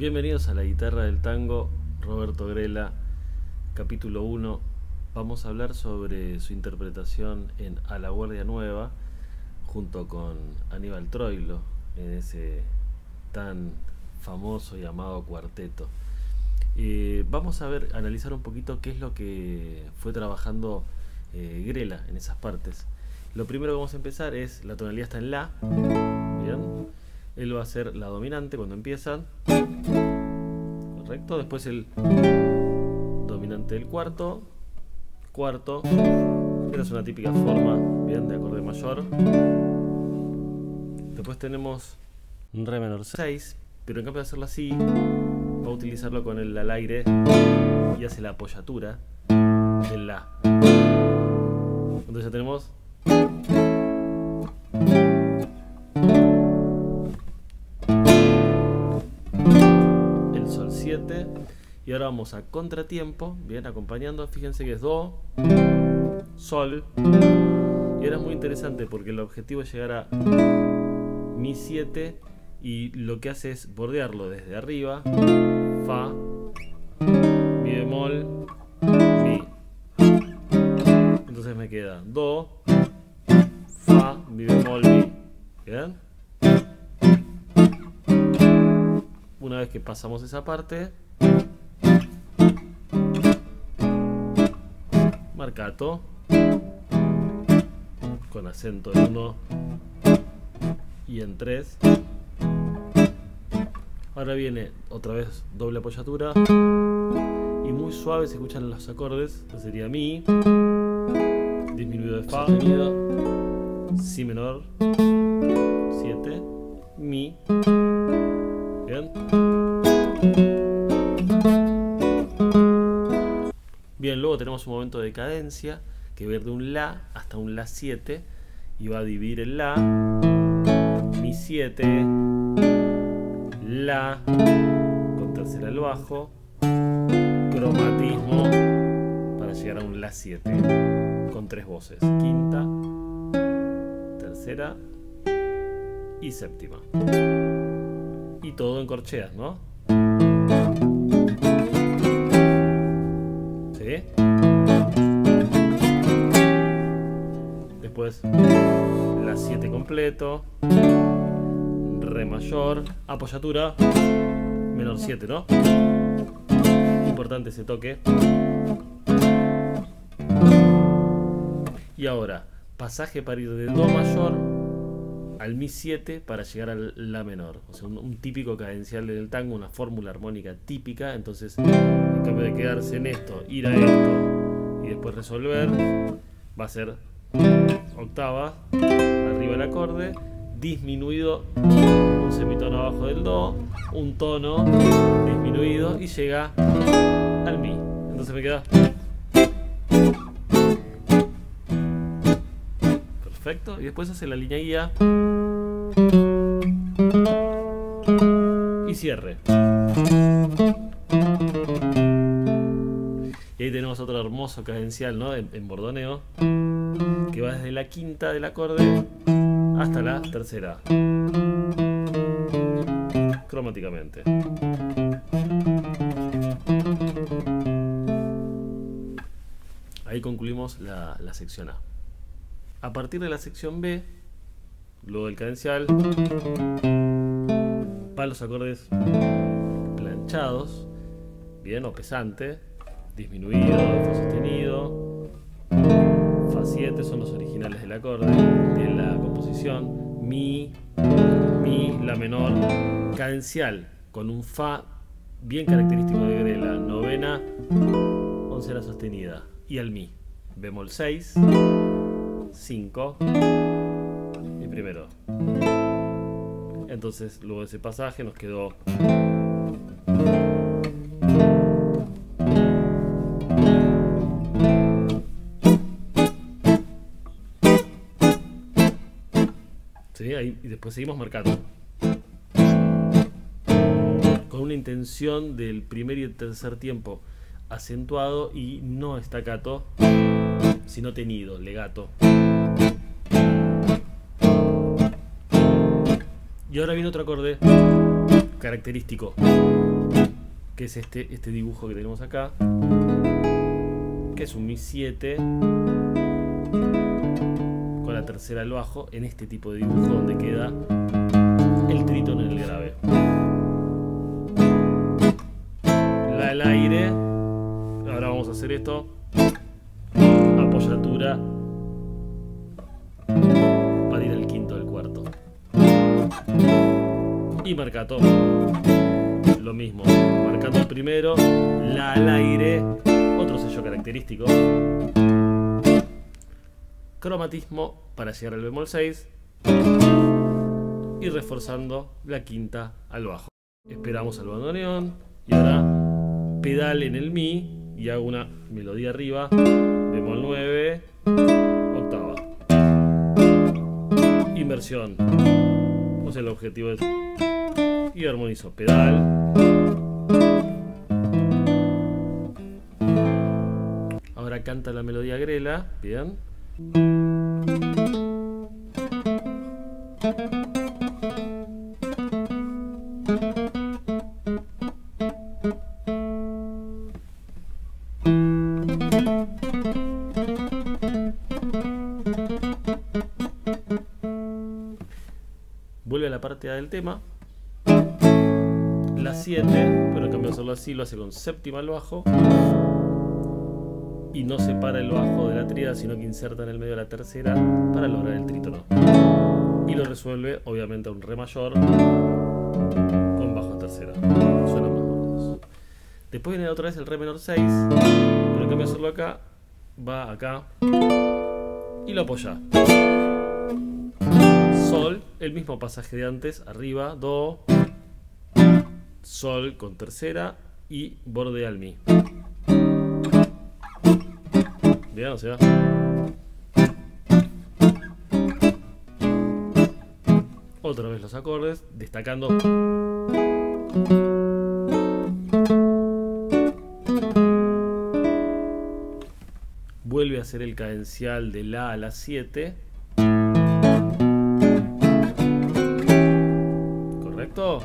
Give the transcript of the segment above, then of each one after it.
Bienvenidos a la guitarra del tango, Roberto Grela, capítulo 1. Vamos a hablar sobre su interpretación en A la Guardia Nueva, junto con Aníbal Troilo, en ese tan famoso y amado cuarteto. Vamos a analizar un poquito qué es lo que fue trabajando Grela en esas partes. Lo primero que vamos a empezar es, la tonalidad está en La, ¿bien? Él va a hacer la dominante cuando empiezan, correcto. Después el dominante del cuarto, esta es una típica forma, bien, de acorde mayor. Después tenemos un re menor 6, pero en cambio de hacerlo así, va a utilizarlo con el al aire y hace la apoyatura del La. Entonces ya tenemos el Sol 7. Y ahora vamos a contratiempo, bien, acompañando. Fíjense que es Do, Sol. Y ahora es muy interesante porque el objetivo es llegar a Mi 7. Y lo que hace es bordearlo desde arriba. Fa, Mi bemol, Mi. Entonces me queda Do, Fa, Mi bemol, Mi. ¿Bien? Una vez que pasamos esa parte, marcato con acento en 1 y en 3. Ahora viene otra vez doble apoyatura y muy suave se escuchan los acordes. Esto sería Mi, disminuido de Fa sostenido, Si menor 7, Mi. Bien. Bien, luego tenemos un momento de cadencia que va de un La hasta un La 7 y va a dividir el La, Mi 7, La, con tercera al bajo, cromatismo para llegar a un La 7 con 3 voces, quinta, tercera y séptima. Y todo en corcheas, ¿no? ¿Sí? Después La 7 completo, Re mayor, apoyatura, menor 7, ¿no? Importante ese toque. Y ahora, pasaje para ir de Do mayor al Mi 7 para llegar al La menor. O sea, un típico cadencial del tango, una fórmula armónica típica. Entonces, en cambio de quedarse en esto, ir a esto y después resolver, va a ser octava, arriba el acorde, disminuido, un semitono abajo del Do, un tono disminuido y llega al Mi. Entonces me queda perfecto. Y después hace la línea guía y cierre. Y ahí tenemos otro hermoso cadencial, ¿no? En bordoneo, que va desde la quinta del acorde hasta la tercera, cromáticamente. Ahí concluimos la sección A. A partir de la sección B, luego del cadencial, van los acordes planchados, bien, o pesante, disminuido, Fa sostenido, Fa 7 son los originales del acorde, de la composición, Mi, La menor, cadencial con un Fa bien característico de Grela, novena, oncena sostenida, y al Mi, bemol 6, 5 y primero. Entonces, luego de ese pasaje nos quedó ¿sí? Ahí, y después seguimos marcando con una intención del primer y el tercer tiempo acentuado y no staccato, sino tenido, legato. Y ahora viene otro acorde característico que es este dibujo que tenemos acá, que es un Mi 7 con la tercera al bajo, en este tipo de dibujo donde queda el trítono en el grave. La al aire. Ahora vamos a hacer esto. Apoyatura para ir al quinto del cuarto. Y marcato. Lo mismo. Marcando el primero. La al aire. Otro sello característico. Cromatismo para llegar al bemol 6. Y reforzando la quinta al bajo. Esperamos al bandoneón. Y ahora pedal en el Mi. Y hago una melodía arriba. Bemol 9. Octava. Inversión. O sea, el objetivo es. Y armonizo. Pedal. Ahora canta la melodía Grela. Bien. Vuelve a la parte A del tema. La 7, pero en cambio de hacerlo así, lo hace con séptima al bajo. Y no separa el bajo de la tríada, sino que inserta en el medio de la tercera para lograr el trítono. Y lo resuelve, obviamente, a un Re mayor con bajo tercera. Suenan más gordos. Después viene otra vez el Re menor 6, pero en cambio de hacerlo acá, va acá y lo apoya. Sol, el mismo pasaje de antes, arriba, Do, Sol con tercera y borde al Mi. Bien, o sea. Otra vez los acordes, destacando. Vuelve a hacer el cadencial de La a la 7. ¿Correcto?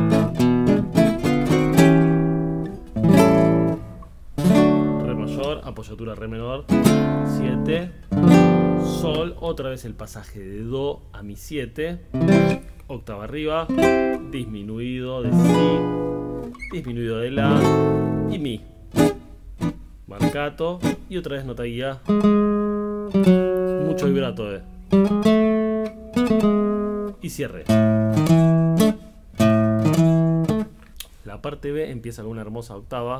Re mayor, apoyatura Re menor, 7. Sol, otra vez el pasaje de Do a Mi 7. Octava arriba, disminuido de Si, disminuido de La y Mi. Marcato y otra vez nota guía. Mucho vibrato y cierre. La parte B empieza con una hermosa octava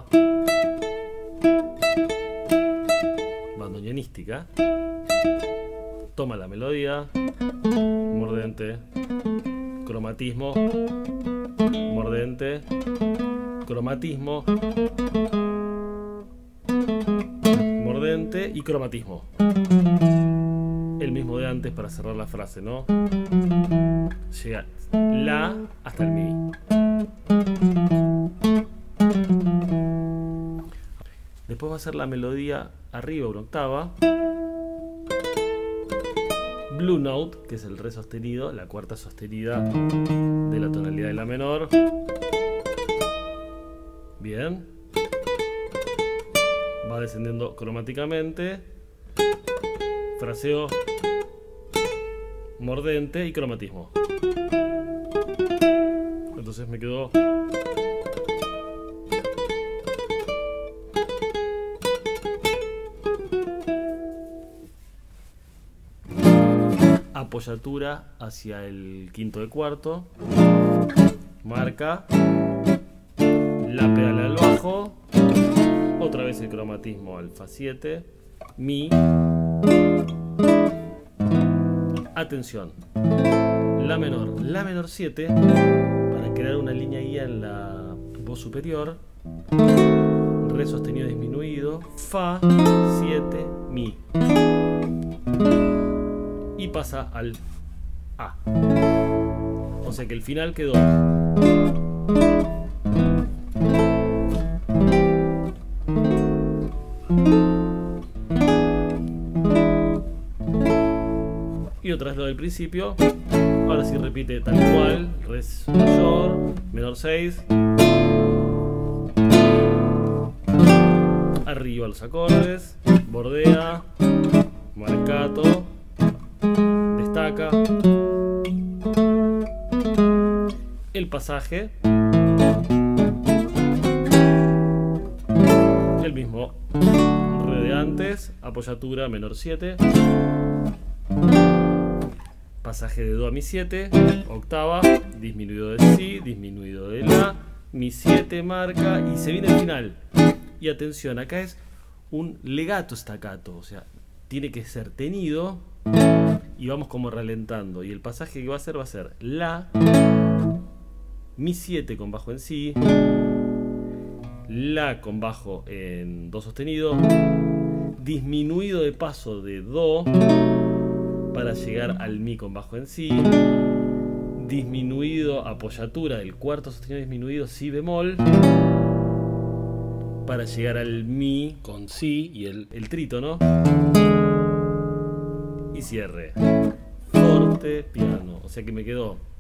bandoneonística. Toma la melodía, mordente, cromatismo, mordente, cromatismo, mordente y cromatismo. El mismo de antes para cerrar la frase, ¿no? Llega La hasta el Mi. Después va a ser la melodía arriba una octava. Blue Note, que es el Re sostenido, la cuarta sostenida de la tonalidad de La menor. Bien. Va descendiendo cromáticamente. Fraseo, mordente y cromatismo. Entonces me quedó apoyatura hacia el quinto de cuarto, marca, La pedal al bajo, otra vez el cromatismo al Fa 7, Mi, atención, La menor 7, para crear una línea guía en la voz superior, Re sostenido disminuido, Fa 7, Mi. Y pasa al A. O sea que el final quedó y otra vez lo del principio. Ahora sí repite tal cual. Re mayor, menor 6, arriba los acordes, bordea, marcato, destaca, el pasaje, el mismo re de antes, apoyatura menor 7, pasaje de do a mi 7, octava, disminuido de si, disminuido de la, mi 7 marca y se viene el final. Y atención, acá es un legato staccato, o sea, tiene que ser tenido y vamos como ralentando. Y el pasaje que va a ser la, mi 7 con bajo en si, la con bajo en do sostenido, disminuido de paso de do para llegar al mi con bajo en si, disminuido, apoyatura del cuarto sostenido disminuido, si bemol, para llegar al mi con si y el trítono, y cierre, forte, piano. O sea que me quedó